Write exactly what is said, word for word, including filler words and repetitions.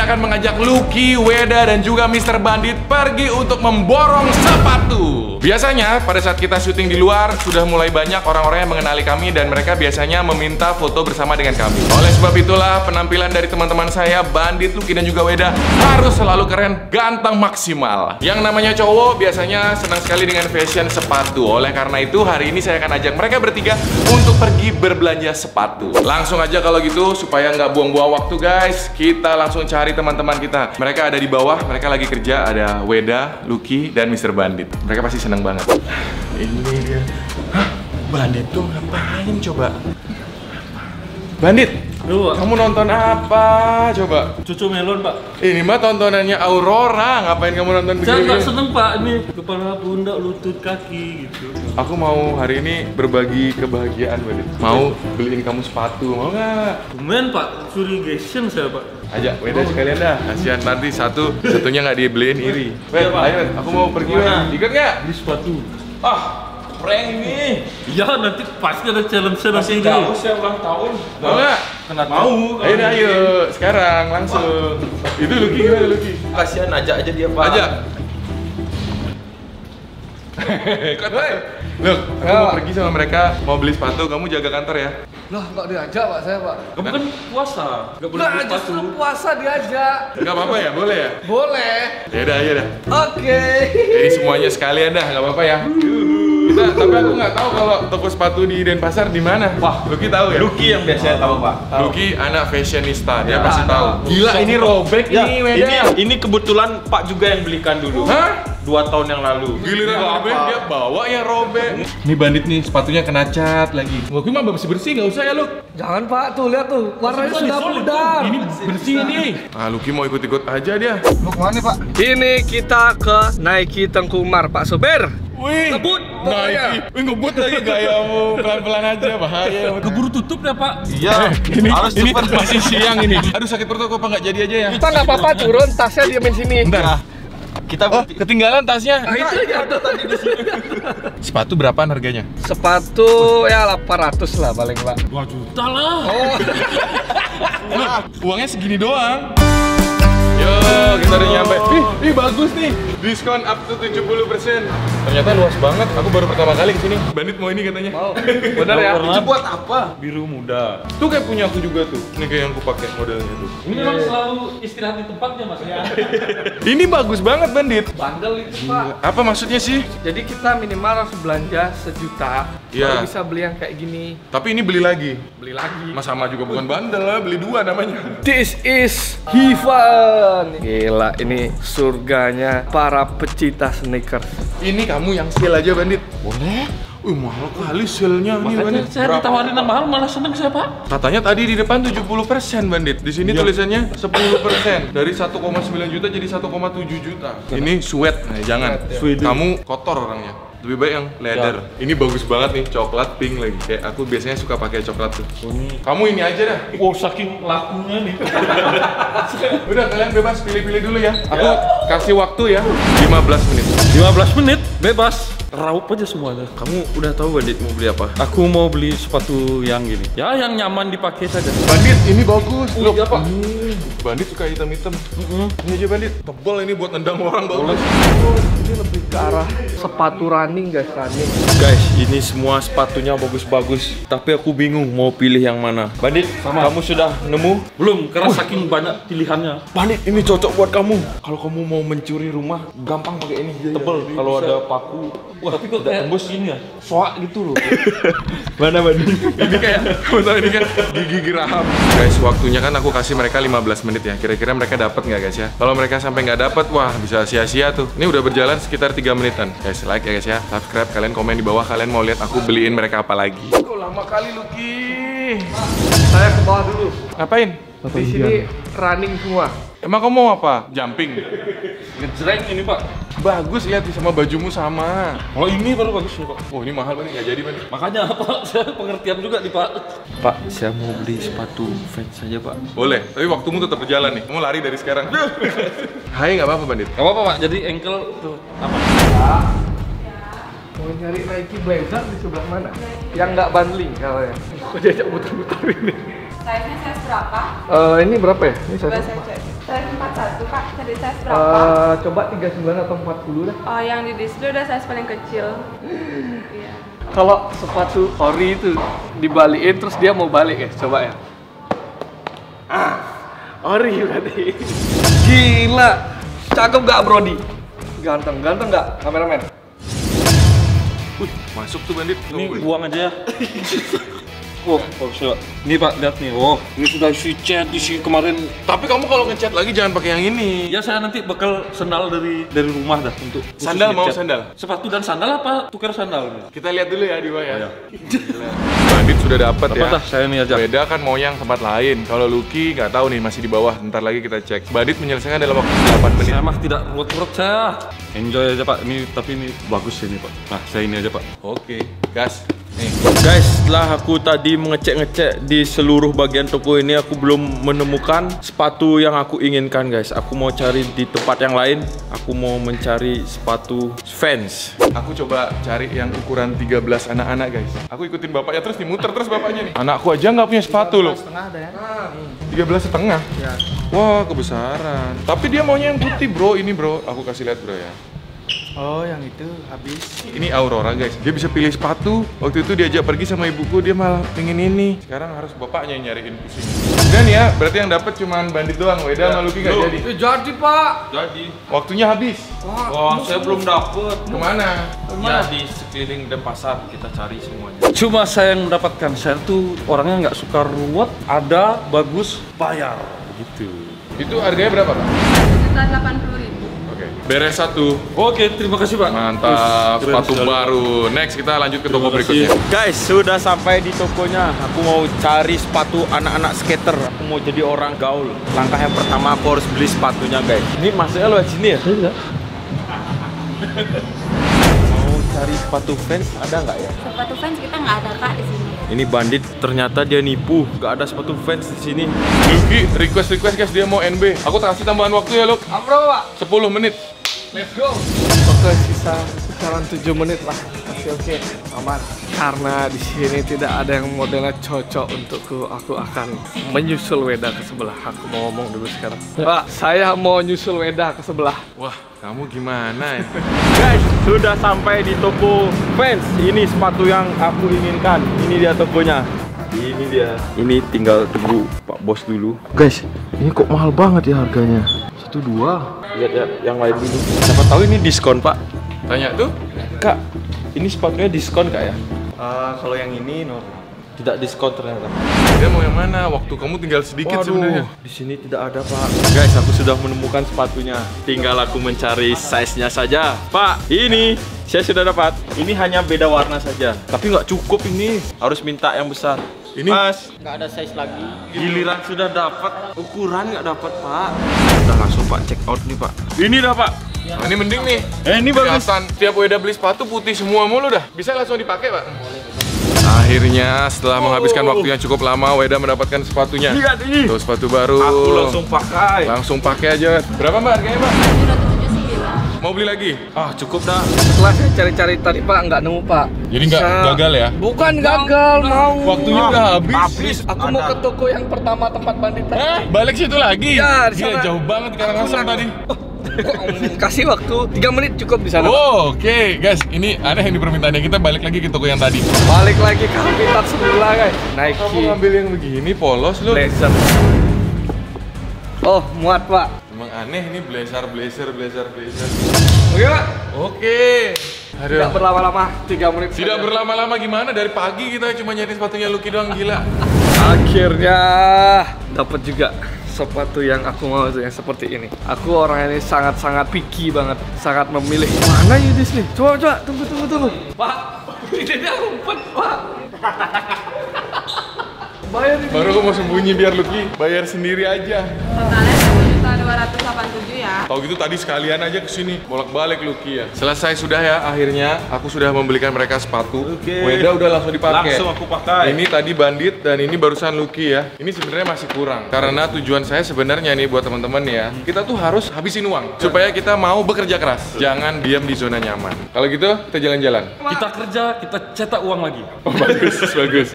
akan mengajak Lucky, Weda, dan juga Mister Bandit pergi untuk memborong sepatu. Biasanya pada saat kita syuting di luar sudah mulai banyak orang-orang yang mengenali kami dan mereka biasanya meminta foto bersama dengan kami. Oleh sebab itulah penampilan dari teman-teman saya, Bandit, Lucky, dan juga Weda harus selalu keren, ganteng, maksimal. Yang namanya cowok biasanya senang sekali dengan fashion sepatu. Oleh karena itu hari ini saya akan ajak mereka bertiga untuk pergi berbelanja sepatu. Langsung aja kalau gitu supaya nggak buang-buang waktu guys, kita langsung cari teman-teman kita. Mereka ada di bawah, mereka lagi kerja. Ada Weda, Lucky, dan Mister Bandit. Mereka pasti senang banget. Ini dia. Hah? Bandit tuh ngapain coba? Bandit, Duh, kamu nonton apa coba? Cucu melon, Pak. Ini mah tontonannya Aurora. Ngapain kamu nonton begini? Saya nggak seneng, Pak. Ini kepala, pundak, lutut, kaki gitu. Aku mau hari ini berbagi kebahagiaan, Bandit. Mau beliin kamu sepatu, mau nggak? Lumayan, Pak. Surigation saya, Pak. Ajak Weda sekalian dah. Kasihan nanti satu satunya nggak dibeliin iri. Wed, Iya, Pak. ayo Wed, aku mau pergi Wed. Mana? Ikut nggak? Beli sepatu. Ah, prank ini. Ya, nanti pasti ada challenge-nya nanti. saya ulang tahun. Mau nggak? Kenapa? Mau. Ayo, dah, ayo. Sekarang langsung. Itu Lucky gimana Lucky? Kasihan, ajak aja dia, Pak. Ajak. Ikut, Wed. Look, aku mau pergi sama mereka, mau beli sepatu, kamu jaga kantor ya. Loh, nggak diajak Pak saya Pak. Kamu kan puasa, nggak boleh Nggak, beli sepatu. justru puasa diajak. Nggak apa-apa ya, boleh ya? Boleh. Ya udah, ya udah. Oke. Jadi semuanya sekalian dah, nggak apa-apa ya. Kita, tapi aku nggak tahu kalau toko sepatu di Denpasar di mana. Wah, Lucky tahu ya? Lucky yang biasanya tahu, Pak. Lucky anak fashionista, dia Ya, pasti tahu. Gila, ini robek Ya, ini, ini Weda. ini kebetulan Pak juga yang belikan dulu. Hah? Dua tahun yang lalu. Giliran robek, dia bawa yang robek. Ini Bandit nih, sepatunya kena cat lagi. Lucky mah bersih-bersih, nggak usah ya, Luk. Jangan Pak, tuh lihat tuh. Warnanya Solid, sudah solid, pudar. Ini bersih nih. Ah, Lucky mau ikut-ikut aja dia. Mau kemana Pak? Ini kita ke Nike Tengku Umar, Pak Sober. Wih, Ngebut, Nike. Wih, ngebut lagi gayamu. Pelan-pelan aja, bahaya. Keburu tutup ya, Pak. Iya, Ini, harus ini cepet. masih siang ini. Aduh, sakit perut aku apa nggak jadi aja ya? Kita nggak apa-apa turun, tasnya diamin sini. Bentar. Kita Oh, ketinggalan tasnya. Nah, itu ada tadi di sini. Sepatu berapaan harganya? Sepatu ya delapan ratus lah paling Pak. dua juta lah. Oh, Uangnya segini doang. Yo, kita udah nyampe. Ih, ih bagus nih. Diskon up to tujuh puluh persen. Ternyata luas banget. Aku baru pertama kali kesini. Bandit mau ini katanya. mau. Bener ya? Warna buat apa? biru muda. Tuh kayak punya aku juga tuh. Ini kayak yang aku pakai modelnya tuh. Ini memang selalu istirahat di tempatnya, Mas. Ya. Ini bagus banget, Bandit. Bandel itu Pak. Apa maksudnya sih? Jadi kita minimal harus belanja sejuta. Iya. Baru bisa beli yang kayak gini. Tapi ini beli lagi. Beli lagi. Mas sama juga bukan bandel lah, beli dua namanya. This is heaven. Gila, ini surganya para pecinta sneakers. Ini kamu yang sale aja, Bandit. Boleh? Wih, mahal kali sale-nya nih, Makanya Bandit. saya ditawarin yang mahal malah seneng saya, Pak. Katanya tadi di depan tujuh puluh persen, Bandit. Di sini tulisannya sepuluh persen. Dari satu koma sembilan juta jadi satu koma tujuh juta. Ini sweat. Nah, jangan. Sweat. Kamu kotor orangnya. Lebih baik yang leather. Ini bagus banget nih, coklat pink lagi. Kayak aku biasanya suka pakai coklat tuh. Ini. Kamu ini aja dah. Oh, saking lakunya nih. Udah, kalian bebas pilih-pilih dulu ya. Aku kasih waktu ya, lima belas menit. lima belas menit bebas. Raup aja semuanya. Kamu udah tahu Bandit mau beli apa? Aku mau beli sepatu yang gini. Ya, yang nyaman dipakai saja. Bandit, ini bagus. Oh, iya, Pak. Hmm, Bandit suka hitam-hitam. Ini aja Bandit. Tebal ini buat nendang orang bagus. Ini lebih ke arah sepatu running guys, running. Guys, ini semua sepatunya bagus-bagus. Tapi aku bingung mau pilih yang mana. Bandit, Sama. kamu sudah nemu? Belum, karena saking banyak pilihannya. Bandit, ini cocok buat kamu. Kalau kamu mau mencuri rumah, gampang pakai ini. Tebel. Kalau ada paku. Wah, tapi kok kayak tembus ini ya? Soak gitu loh. Mana Bandit? Ini kayak, kamu tahu ini kan gigi geraham. Guys, waktunya kan aku kasih mereka lima belas menit ya. Kira-kira mereka dapat nggak guys ya? Kalau mereka sampai nggak dapat, wah bisa sia-sia tuh. Ini udah berjalan sekitar tiga menitan. Guys, like ya guys ya. Subscribe, kalian komen di bawah. Kalian mau lihat aku beliin mereka apa lagi. Kok lama kali Lucky? Saya ke bawah dulu. Ngapain? Di sini running semua. Emang kamu mau apa? Jumping? Ngejreng ini, Pak. Bagus ya, sama bajumu sama. Oh, ini baru bagus nih, Pak. Oh, ini mahal banget, nggak jadi banget. Makanya, Pak, saya pengertian juga nih, Pak. Pak, saya mau beli sepatu fans saja, Pak. Boleh, tapi waktumu tetap berjalan nih. Kamu lari dari sekarang. Hai, nggak apa-apa, Bandit. Gak apa-apa, Pak. Jadi ankle tuh apa? Mau nyari Nike Blazer di sebelah mana? Yang nggak bundling kalau ya. Kok diajak muter-muter ini? Size-nya size berapa? Eh, ini berapa ya? Ini Coba size saya apa? cek. Size empat puluh satu Kak, cari size berapa? Uh, coba tiga puluh sembilan atau empat puluh dah. Oh, yang di display udah size paling kecil. Iya. Kalau sepatu ori itu dibalikin terus dia mau balik ya, coba ya. Ah, ori berarti. Gila, cakep gak Brody? Ganteng, ganteng gak kameramen? Wih, masuk tuh Bandit. Ini buang aja ya. Oh, oh coba. Ini Pak, lihat nih. Oh, ini sudah isi cat, isi kemarin. Tapi kamu kalau ngecat lagi jangan pakai yang ini. Ya saya nanti bakal sandal dari dari rumah dah untuk khusus Sandal mau ngecat. sandal? Sepatu dan sandal apa tukar sandal? Kita lihat dulu ya di bawah ya. Oh, ya. Bandit sudah dapat ya. Dapat dah, saya nih aja. Beda kan mau yang tempat lain. Kalau Lucky nggak tahu nih, masih di bawah. Ntar lagi kita cek. Bandit menyelesaikan dalam waktu delapan menit. Saya mah tidak ruwet-ruwet saya. Enjoy aja Pak. Ini tapi ini bagus ini Pak. Nah, saya ini aja Pak. Oke, gas. Nih. Guys, setelah aku tadi mengecek-ngecek di seluruh bagian toko ini, aku belum menemukan sepatu yang aku inginkan guys. Aku mau cari di tempat yang lain. Aku mau mencari sepatu Vans. Aku coba cari yang ukuran tiga belas anak-anak guys. Aku ikutin bapaknya terus dimuter terus bapaknya nih. Anakku aja nggak punya sepatu loh. Setengah ada ya? tiga belas setengah. Ya. Wah, kebesaran. Tapi dia maunya yang putih bro. Ini bro, aku kasih lihat bro ya. Oh, yang itu habis. Ini Aurora guys, dia bisa pilih sepatu. Waktu itu diajak pergi sama ibuku, dia malah pengen ini. Sekarang harus bapaknya yang nyariin pusing. Dan ya, berarti yang dapat cuman Bandit doang. Weda sama Lucky nggak jadi. Eh, jadi Pak. Jadi, Waktunya habis. wah saya belum dapet. Kemana? Ya di sekeliling Denpasar kita cari semuanya. Cuma saya yang mendapatkan. Saya tuh orangnya nggak suka ruwet, ada, bagus, bayar. Gitu. Itu harganya berapa Pak? Sekitar delapan puluh ribu. Oke, beres satu. Oke, terima kasih Pak. Mantap, Keren sepatu sekali. baru. Next kita lanjut ke toko Terima berikutnya. kasih. Guys, sudah sampai di tokonya. Aku mau cari sepatu anak-anak skater. Aku mau jadi orang gaul. Langkah yang pertama aku harus beli sepatunya guys. Ini masuknya lewat sini ya? Tidak. Mau cari sepatu Vans ada nggak ya? Sepatu fans kita nggak ada Kak di sini. Ini bandit ternyata dia nipu. Nggak ada sepatu Vans di sini. Lucky, request request guys, dia mau N B. Aku kasih tambahan waktu ya Luk. Apa Pak? sepuluh menit. Let's go. Oke, sisa sekarang tujuh menit lah. Oke oke, aman. Karena di sini tidak ada yang modelnya cocok untukku, aku akan menyusul Weda ke sebelah. Aku mau ngomong dulu sekarang. Pak, saya mau nyusul Weda ke sebelah. Wah, kamu gimana ya? Guys, sudah sampai di toko Vans. Ini sepatu yang aku inginkan. Ini dia tokonya. Ini dia. Ini tinggal tunggu Pak Bos dulu. Guys, ini kok mahal banget ya harganya? Satu dua. Lihat ya, yang lain dulu. Siapa tahu ini diskon Pak. Tanya tuh. Kak, ini sepatunya diskon Kak ya? Uh, kalau yang ini no, tidak diskon ternyata. Dia mau yang mana? Waktu kamu tinggal sedikit sebenarnya. Di sini tidak ada Pak. Guys, aku sudah menemukan sepatunya. Tinggal aku mencari size-nya saja. Pak, ini saya sudah dapat. Ini hanya beda warna saja. Tapi nggak cukup ini. Harus minta yang besar. Ini Mas, Nggak ada size lagi. giliran sudah dapat, ukuran nggak dapat Pak. Udah langsung Pak check out nih Pak. Ini dah Pak. Nah, ini mending nih. Eh, ini bagus. Kelihatan tiap Weda beli sepatu putih semua mulu dah. Bisa langsung dipakai Pak. Akhirnya setelah menghabiskan waktu yang cukup lama, Weda mendapatkan sepatunya. Lihat ini. Tuh sepatu baru. Aku langsung pakai. Langsung pakai aja. Berapa Mbak harganya Mbak? Ini udah tujuh puluh sembilan. Mau beli lagi? Ah, cukup dah. Setelah saya cari-cari tadi Pak, nggak nemu Pak. Jadi nggak Bisa- gagal ya? Bukan gagal, mau. Waktunya udah habis. Habis. Aku mau ke toko yang pertama tempat bandit tadi. Eh, balik situ lagi? Ya, di Gila, sana. jauh banget ke Karangasem tadi. Kok kasih waktu tiga menit cukup di sana. Pak. Oh, Oke guys, ini aneh yang di permintaannya. Kita balik lagi ke toko yang tadi. Balik lagi ke habitat semula guys. Kamu Nike ngambil yang begini polos lu. blazer. Oh, muat Pak. Emang aneh ini blazer, blazer, blazer, blazer. Oke Pak. Oke. Aduh. Tidak berlama-lama, tiga menit. Tidak saja. berlama-lama gimana? Dari pagi kita cuma nyari sepatunya Lucky doang, gila. Akhirnya dapat juga sepatu yang aku mau yang seperti ini. Aku orang ini sangat-sangat picky banget, sangat memilih. Mana Yudis nih? Coba coba, tunggu tunggu tunggu. Pak, ini dia rumput Pak. Bayar ini. Baru aku mau sembunyi biar Lucky bayar sendiri aja. Totalnya satu juta dua ratus delapan puluh tujuh ya. Tahu gitu tadi sekalian aja kesini bolak-balik Lucky ya. Selesai sudah ya, akhirnya aku sudah membelikan mereka sepatu. Oke. Weda udah langsung dipakai. Langsung aku pakai. Ini tadi bandit dan ini barusan Lucky ya. Ini sebenarnya masih kurang karena tujuan saya sebenarnya nih buat teman-teman ya. Kita tuh harus habisin uang supaya kita mau bekerja keras. Jangan diam di zona nyaman. Kalau gitu kita jalan-jalan. Kita kerja, kita cetak uang lagi. Oh, bagus, bagus.